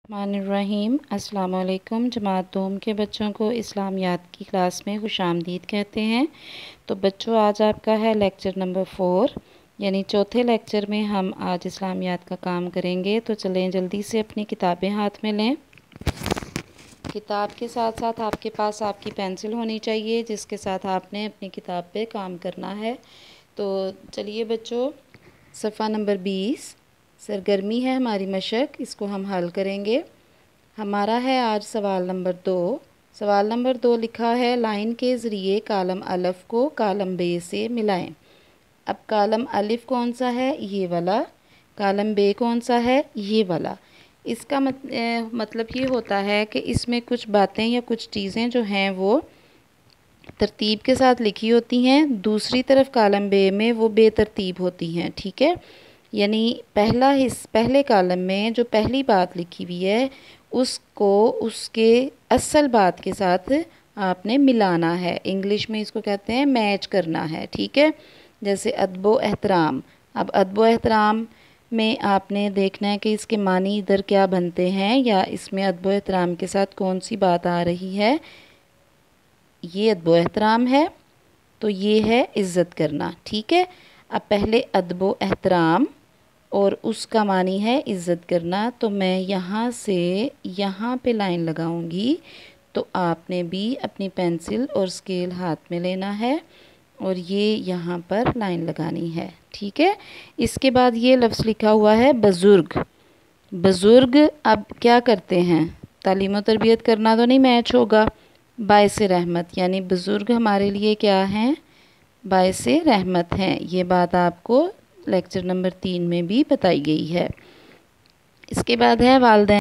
रहीम अस्सलाम वालेकुम। जमात दोम के बच्चों को इस्लामियात की क्लास में खुशामदीद कहते हैं। तो बच्चों, आज आपका है लेक्चर नंबर 4, यानी चौथे लेक्चर में हम आज इस्लामियात का काम करेंगे। तो चलें जल्दी से अपनी किताबें हाथ में लें। किताब के साथ साथ आपके पास आपकी पेंसिल होनी चाहिए, जिसके साथ आपने अपनी किताब पे काम करना है। तो चलिए बच्चों, सफ़ा नंबर 20 सरगर्मी है हमारी मशक, इसको हम हल करेंगे। हमारा है आज सवाल नंबर 2। सवाल नंबर 2 लिखा है, लाइन के ज़रिए कालम अलिफ को कालम बे से मिलाएं। अब कालम अलिफ कौन सा है? ये वाला। कालम बे कौन सा है? ये वाला। इसका मतलब ये होता है कि इसमें कुछ बातें या कुछ चीज़ें जो हैं वो तरतीब के साथ लिखी होती हैं, दूसरी तरफ कालम बे में वो बेतरतीब होती हैं। ठीक है, यानी पहले कॉलम में जो पहली बात लिखी हुई है उसको उसके असल बात के साथ आपने मिलाना है। इंग्लिश में इसको कहते हैं मैच करना है। ठीक है, जैसे अदब एहतराम। अब अदब एहतराम में आपने देखना है कि इसके मानी इधर क्या बनते हैं, या इसमें अदब एहतराम के साथ कौन सी बात आ रही है। ये अदब एहतराम है, तो ये है इज़्ज़त करना। ठीक है, अब पहले अदब एहतराम और उसका मानी है इज़्ज़त करना। तो मैं यहाँ से यहाँ पे लाइन लगाऊंगी, तो आपने भी अपनी पेंसिल और स्केल हाथ में लेना है और ये यहाँ पर लाइन लगानी है। ठीक है, इसके बाद ये लफ्ज़ लिखा हुआ है बुज़ुर्ग। बुज़ुर्ग अब क्या करते हैं? तालीम और तरबियत करना तो नहीं मैच होगा। बाइस रहमत, यानी बुज़ुर्ग हमारे लिए क्या हैं? बाइस रहमत हैं। ये बात आपको लेक्चर नंबर 3 में भी बताई गई है। इसके बाद है वालिदैन।